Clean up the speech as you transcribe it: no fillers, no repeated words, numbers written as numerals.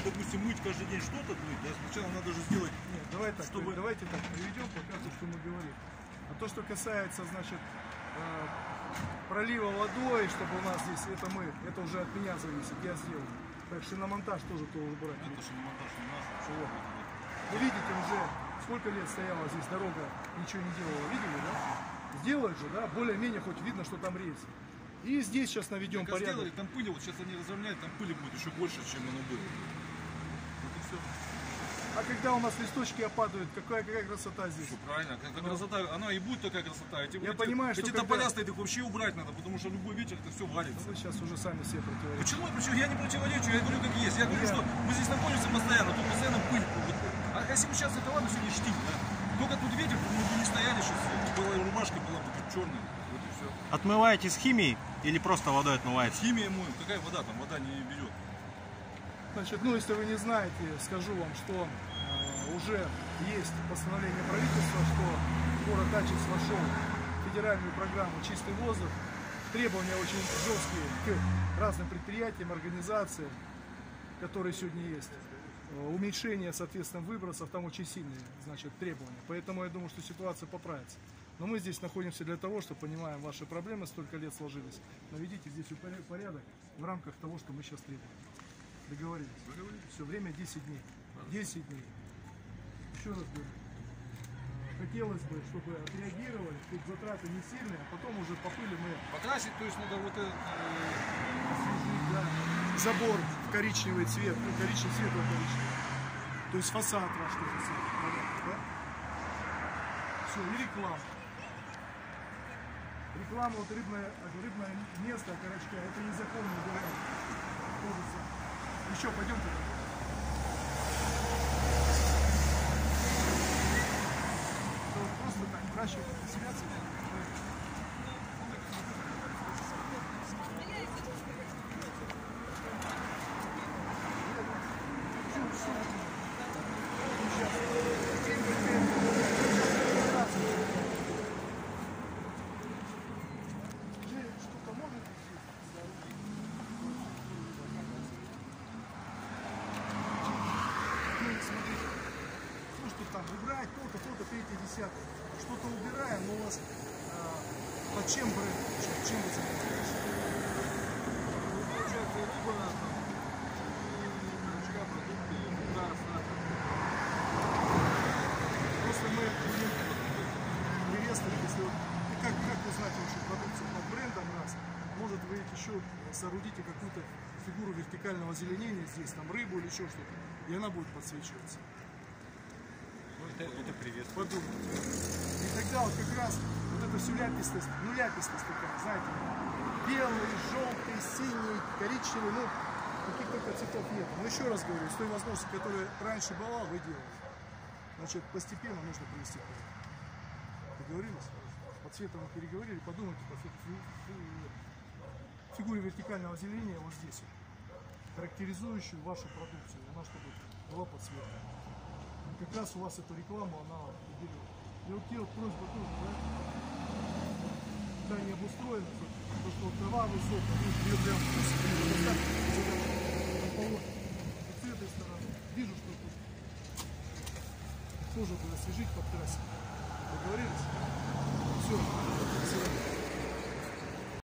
допустим, мыть каждый день что-то мыть, да, сначала надо же сделать... Нет, давайте так приведем, покажем, что мы говорим. А то, что касается, значит, пролива водой, чтобы у нас здесь, это уже от меня зависит, я сделаю. Так, шиномонтаж тоже то убрать. Это шиномонтаж не наш. Вот. Вы видите уже, сколько лет стояла здесь дорога, ничего не делала, видели, да? Сделают же, да, более-менее хоть видно, что там рельсы. И здесь сейчас наведем порядок. Сделали, там пыли, вот сейчас они разровняют, там пыли будет еще больше, чем оно было. Вот и все. А когда у нас листочки опадают, какая красота здесь? Что, правильно, красота, она и будет такая красота. Я понимаю, что эти тополя стоят, их вообще убрать надо, потому что любой ветер это все валится. Вы сейчас уже сами себе противоречите. Почему? Я не противоречу, я говорю как есть. Я говорю, что мы здесь находимся постоянно, тут постоянно пыль. Вот. А если бы сейчас это ладно, все не штиль, да? Только тут ветер, мы бы не стояли сейчас, была рубашка была бы черная. Вот и все. Отмываете с химией или просто водой отмываете? Химия моем, какая вода, там вода не берет. Значит, ну если вы не знаете, скажу вам, что уже есть постановление правительства, что город Ачинск вошел в федеральную программу «Чистый воздух». Требования очень жесткие к разным предприятиям, организациям, которые сегодня есть. Уменьшение, соответственно, выбросов, там очень сильные, значит, требования. Поэтому я думаю, что ситуация поправится. Но мы здесь находимся для того, что понимаем ваши проблемы, столько лет сложились. Наведите здесь порядок в рамках того, что мы сейчас требуем. Договорились? Все, время 10 дней. 10 дней. Еще раз говорю. Хотелось бы, чтобы отреагировали, тут затраты не сильные, а потом уже по пыли мы... Покрасить, то есть надо вот это... Освежить, да. Забор в коричневый цвет, ну коричневый, светло-коричневый. То есть фасад ваш тоже самый, да? Все, и реклама. Реклама, вот рыбное место, окорочка, это незаконно убираем. Еще, пойдемте. Просто так, выращивать себя. Там убрать то-то, третье, десятое. Что-то убираем, но у вас под чем бренд? Чем вы занимаетесь? Получается рыба, морячка, продукты, удар, Просто мы приветствуем, если как узнать вашу продукцию под брендом раз, может вы еще соорудите какую-то фигуру вертикального озеленения здесь, там рыбу или еще что-то, и она будет подсвечиваться. Это приветствую. Подумайте. И тогда вот как раз вот эта всю ляпистость, ну ляпистость такая, знаете, белый, желтый, синий, коричневый, ну каких только цветов нет. Но еще раз говорю, с той возможностью, которая раньше была, вы делаете. Значит, постепенно нужно привести к этому. Договорились? По цвету мы переговорили, подумайте по фигуре вертикального озеленения вот здесь, характеризующую вашу продукцию, она чтобы была подсветка. Как раз у вас эту рекламу она уберет. И вот те вот просьба тоже, да? Да, не обустроено, то, что трава высокая, ее прям с этой стороны. Вижу, что тут тоже будет освежить, подкрасить. Договорились? Все.